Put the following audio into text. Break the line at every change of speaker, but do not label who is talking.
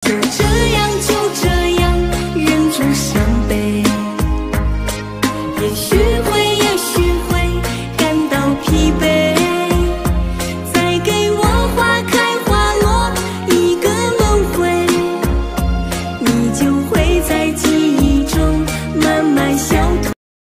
就这样就这样，忍住伤悲。也许